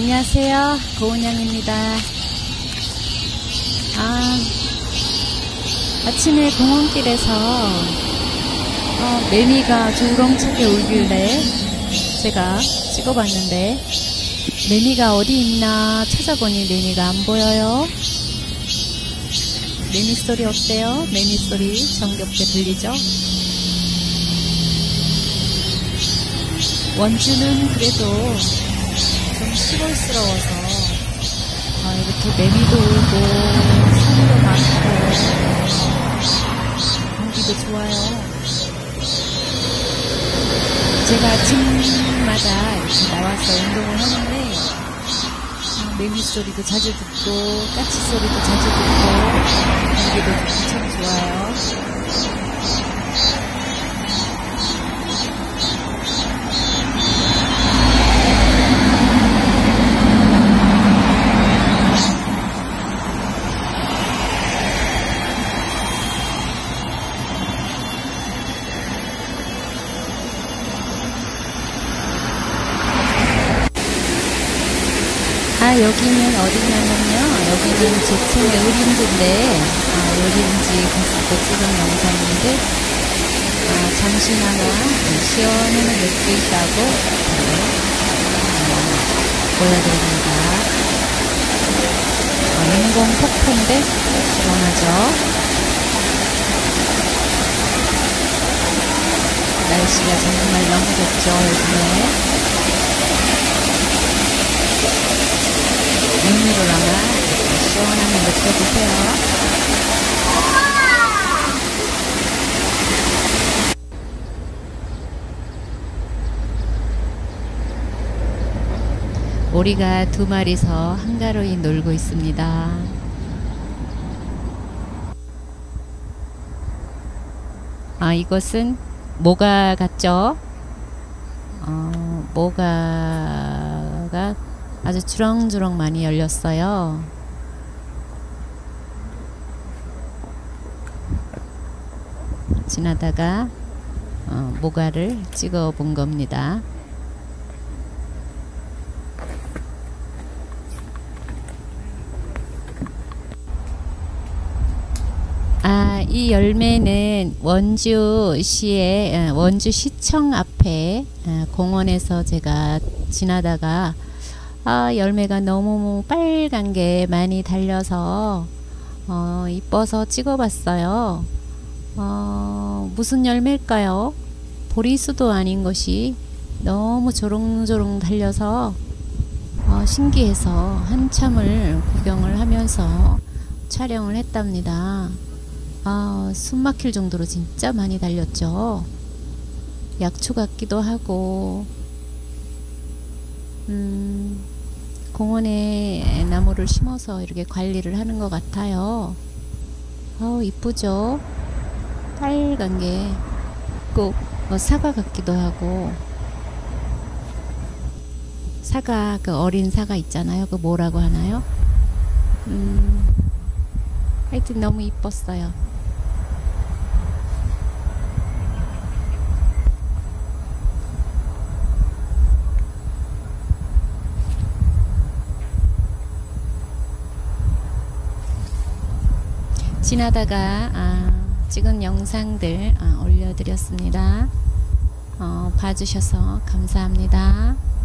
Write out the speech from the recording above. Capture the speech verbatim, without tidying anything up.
안녕하세요. 고은영입니다. 아, 아침에 공원길에서 어, 매미가 주렁차게 울길래 제가 찍어봤는데 매미가 어디 있나 찾아보니 매미가 안 보여요. 매미 소리 어때요? 매미 소리 정겹게 들리죠? 원주는 그래도 좀 시골스러워서 어, 이렇게 매미도 울고 산도 많고 공기도 좋아요. 제가 아침마다 이렇게 나와서 운동을 하는데 어, 매미 소리도 자주 듣고 까치 소리도 자주 듣고 공기도 참 좋아요. 아, 여기는 어디냐면요. 여기는 제천의 의림지인데, 아, 의림지 갔을 때 찍은 영상인데, 아, 잠시나마 시원한 느낌이 있다고, 네, 보여드립니다. 아, 인공 폭포인데, 시원하죠? 날씨가 정말 너무 덥죠, 요즘에. 눈으로나마 시원하게 느껴보세요. 오리가 두 마리서 한가로이 놀고 있습니다. 아, 이것은 모가 같죠? 어, 모가가 아주 주렁주렁 많이 열렸어요. 지나다가 어, 모가를 찍어 본 겁니다. 아, 이 열매는 원주시의 원주시청 앞에 공원에서 제가 지나다가 아, 열매가 너무 빨간 게 많이 달려서 어, 이뻐서 찍어봤어요. 어, 무슨 열매일까요? 보리수도 아닌 것이 너무 조롱조롱 달려서 어, 신기해서 한참을 구경을 하면서 촬영을 했답니다. 아, 숨 막힐 정도로 진짜 많이 달렸죠. 약초 같기도 하고 음, 공원에 나무를 심어서 이렇게 관리를 하는 것 같아요. 아우, 이쁘죠? 빨간 게 꼭 뭐 사과 같기도 하고, 사과, 그 어린 사과 있잖아요. 그 뭐라고 하나요? 음, 하여튼 너무 이뻤어요. 지나다가 아, 찍은 영상들 아, 올려드렸습니다. 어, 봐주셔서 감사합니다.